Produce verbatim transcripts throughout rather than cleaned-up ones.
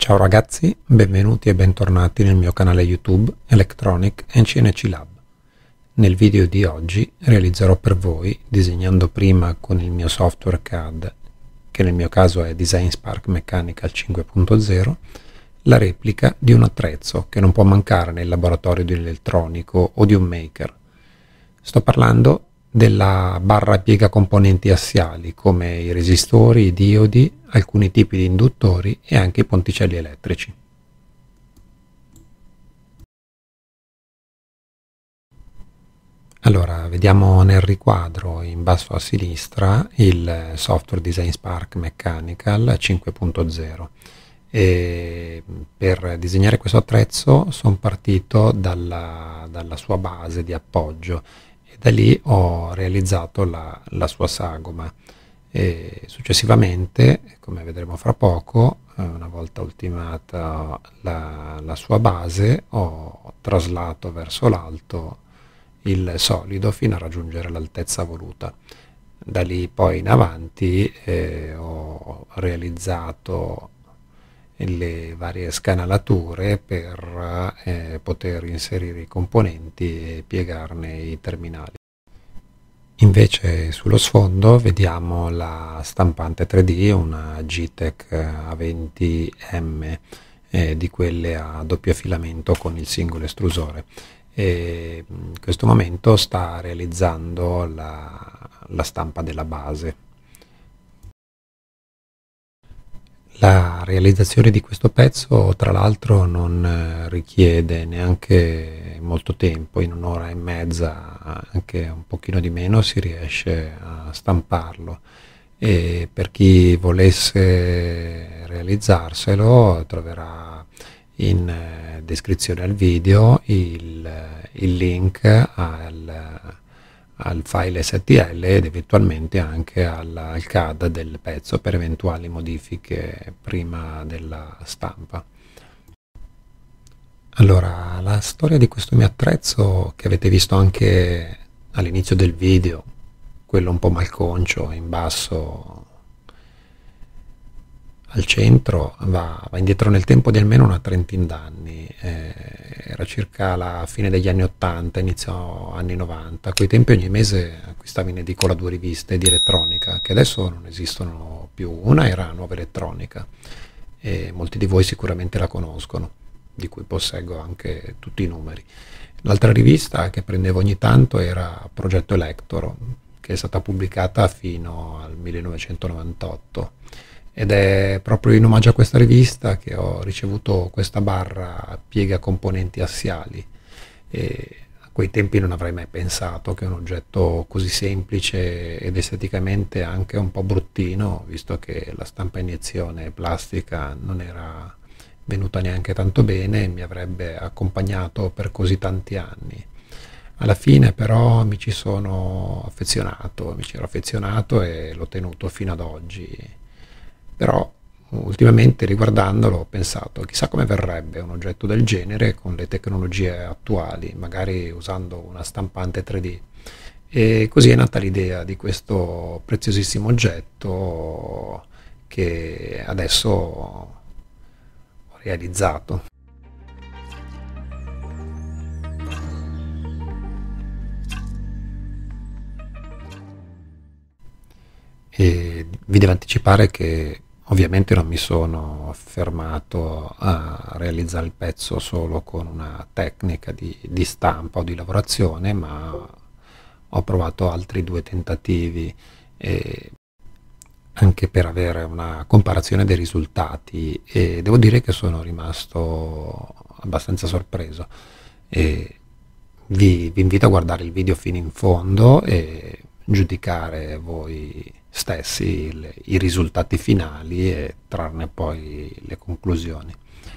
Ciao ragazzi, benvenuti e bentornati nel mio canale YouTube Electronic and C N C Lab. Nel video di oggi realizzerò per voi, disegnando prima con il mio software C A D, che nel mio caso è Design Spark Mechanical cinque punto zero, la replica di un attrezzo che non può mancare nel laboratorio di un elettronico o di un maker. Sto parlando della barra piega componenti assiali come i resistori, i diodi, alcuni tipi di induttori e anche i ponticelli elettrici. Allora, vediamo nel riquadro in basso a sinistra il software Design Spark Mechanical cinque punto zero. E per disegnare questo attrezzo sono partito dalla, dalla sua base di appoggio e da lì ho realizzato la, la sua sagoma. E successivamente, come vedremo fra poco, una volta ultimata la, la sua base, ho traslato verso l'alto il solido fino a raggiungere l'altezza voluta. Da lì poi in avanti eh, ho realizzato le varie scanalature per eh, poter inserire i componenti e piegarne i terminali. Invece sullo sfondo vediamo la stampante tre D, una G-Tech A venti M, eh, di quelle a doppio filamento con il singolo estrusore. E in questo momento sta realizzando la, la stampa della base. La realizzazione di questo pezzo, tra l'altro, non richiede neanche molto tempo, in un'ora e mezza, anche un pochino di meno, si riesce a stamparlo. E per chi volesse realizzarselo troverà in descrizione al video il, il link al, al file S T L ed eventualmente anche al, al C A D del pezzo per eventuali modifiche prima della stampa. Allora, la storia di questo mio attrezzo, che avete visto anche all'inizio del video, quello un po' malconcio in basso al centro, va, va indietro nel tempo di almeno una trentina d'anni. Eh, era circa la fine degli anni ottanta, inizio anni novanta. A quei tempi ogni mese acquistavi in edicola due riviste di elettronica, che adesso non esistono più. Una era Nuova Elettronica, e molti di voi sicuramente la conoscono, di cui posseggo anche tutti i numeri. L'altra rivista che prendevo ogni tanto era Progetto Electro, che è stata pubblicata fino al millenovecentonovantotto. Ed è proprio in omaggio a questa rivista che ho ricevuto questa barra piega componenti assiali. E a quei tempi non avrei mai pensato che un oggetto così semplice ed esteticamente anche un po' bruttino, visto che la stampa a iniezione plastica non era venuta neanche tanto bene, mi avrebbe accompagnato per così tanti anni. Alla fine però mi ci sono affezionato, mi ci ero affezionato e l'ho tenuto fino ad oggi. Però ultimamente, riguardandolo, ho pensato chissà come verrebbe un oggetto del genere con le tecnologie attuali, magari usando una stampante tre D. E così è nata l'idea di questo preziosissimo oggetto che adesso ho realizzato. E vi devo anticipare che ovviamente non mi sono fermato a realizzare il pezzo solo con una tecnica di, di stampa o di lavorazione, ma ho provato altri due tentativi e anche per avere una comparazione dei risultati, e devo dire che sono rimasto abbastanza sorpreso. E vi, vi invito a guardare il video fino in fondo e giudicare voi stessi il, i risultati finali e trarne poi le conclusioni.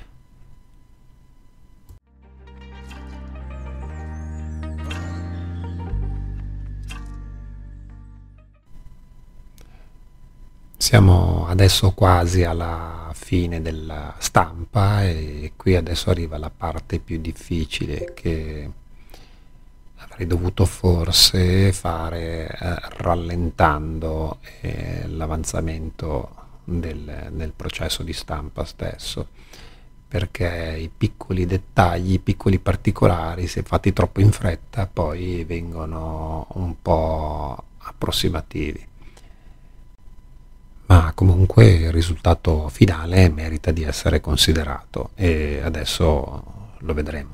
Siamo adesso quasi alla fine della stampa e qui adesso arriva la parte più difficile, che avrei dovuto forse fare eh, rallentando eh, l'avanzamento del, del processo di stampa stesso, perché i piccoli dettagli, i piccoli particolari, se fatti troppo in fretta, poi vengono un po' approssimativi. Ma comunque il risultato finale merita di essere considerato e adesso lo vedremo.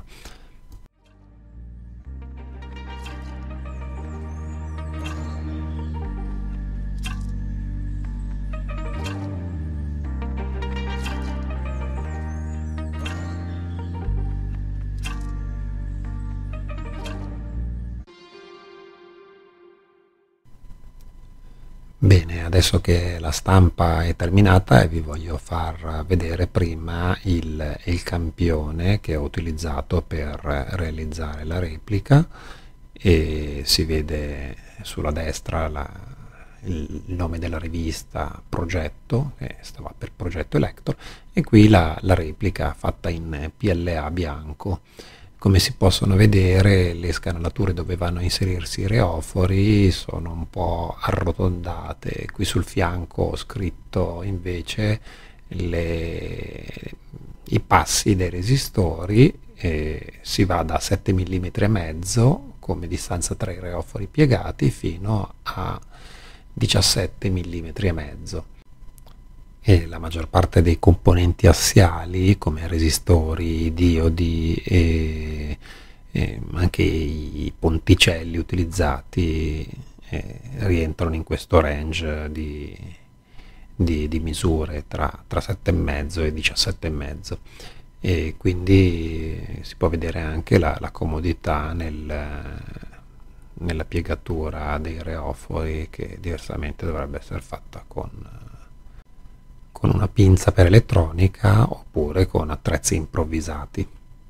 Bene, adesso che la stampa è terminata e vi voglio far vedere prima il, il campione che ho utilizzato per realizzare la replica, e si vede sulla destra la, il nome della rivista Progetto, che stava per Progetto Elector, e qui la, la replica fatta in P L A bianco. Come si possono vedere, le scanalature dove vanno a inserirsi i reofori sono un po' arrotondate. Qui sul fianco ho scritto invece le, i passi dei resistori, e si va da sette millimetri e mezzo come distanza tra i reofori piegati fino a diciassette millimetri e mezzo. E la maggior parte dei componenti assiali, come resistori, diodi e, e anche i ponticelli utilizzati, eh, rientrano in questo range di, di, di misure tra, tra sette virgola cinque e diciassette virgola cinque, e quindi si può vedere anche la, la comodità nel, nella piegatura dei reofori, che diversamente dovrebbe essere fatta con con una pinza per elettronica oppure con attrezzi improvvisati.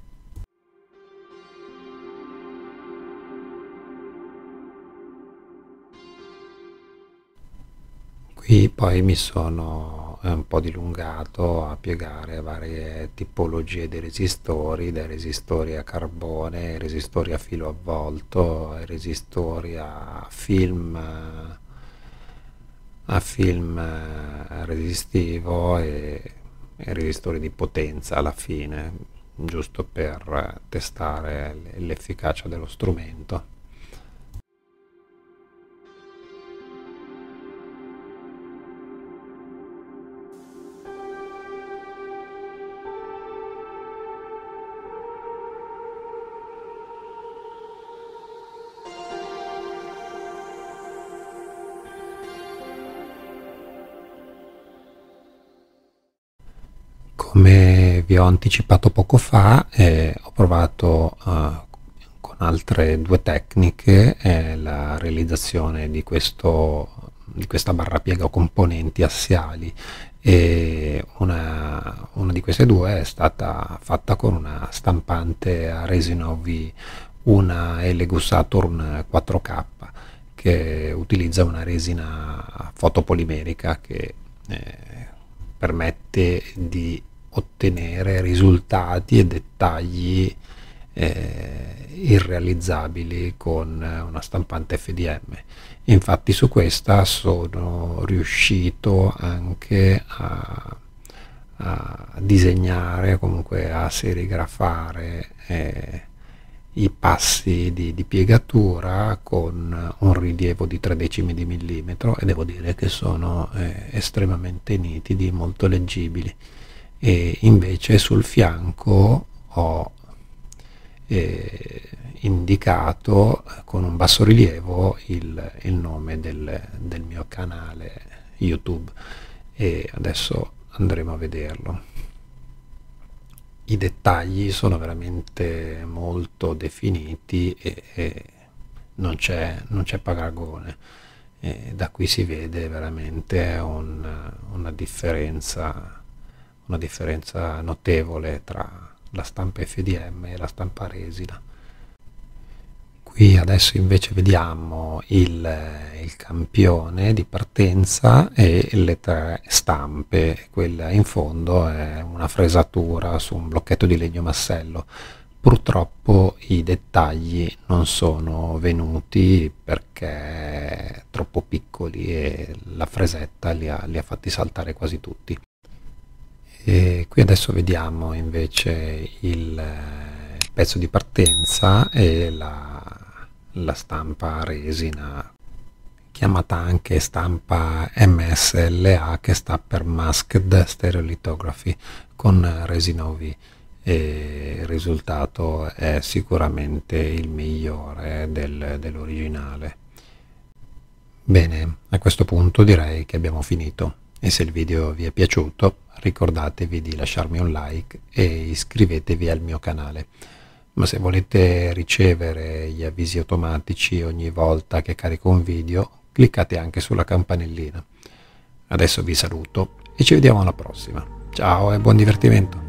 Qui poi mi sono un po' dilungato a piegare varie tipologie di resistori, dai resistori a carbone, ai resistori a filo avvolto, ai resistori a film a film resistivo e, e resistori di potenza alla fine, giusto per testare l'efficacia dello strumento. Come vi ho anticipato poco fa, eh, ho provato eh, con altre due tecniche eh, la realizzazione di, questo, di questa barra piega o componenti assiali, e una, una di queste due è stata fatta con una stampante a resina O V, una Elegoo Saturn quattro K, che utilizza una resina fotopolimerica che eh, permette di ottenere risultati e dettagli eh, irrealizzabili con una stampante F D M. Infatti su questa sono riuscito anche a, a disegnare, comunque a serigrafare eh, i passi di, di piegatura con un rilievo di tre decimi di millimetro, e devo dire che sono eh, estremamente nitidi, molto leggibili. E invece sul fianco ho eh, indicato con un bassorilievo il, il nome del, del mio canale YouTube, e adesso andremo a vederlo. I dettagli sono veramente molto definiti e, e non c'è non c'è paragone. E da qui si vede veramente un, una differenza una differenza notevole tra la stampa F D M e la stampa resina. Qui adesso invece vediamo il, il campione di partenza e le tre stampe. Quella in fondo è una fresatura su un blocchetto di legno massello. Purtroppo i dettagli non sono venuti perché troppo piccoli e la fresetta li ha, li ha fatti saltare quasi tutti. E qui adesso vediamo invece il eh, pezzo di partenza e la, la stampa resina, chiamata anche stampa M S L A, che sta per Masked Stereolithography, con resina U V. E il risultato è sicuramente il migliore del, dell'originale. Bene, a questo punto direi che abbiamo finito, e se il video vi è piaciuto ricordatevi di lasciarmi un like e iscrivetevi al mio canale. Ma se volete ricevere gli avvisi automatici ogni volta che carico un video, cliccate anche sulla campanellina. Adesso vi saluto e ci vediamo alla prossima. Ciao e buon divertimento!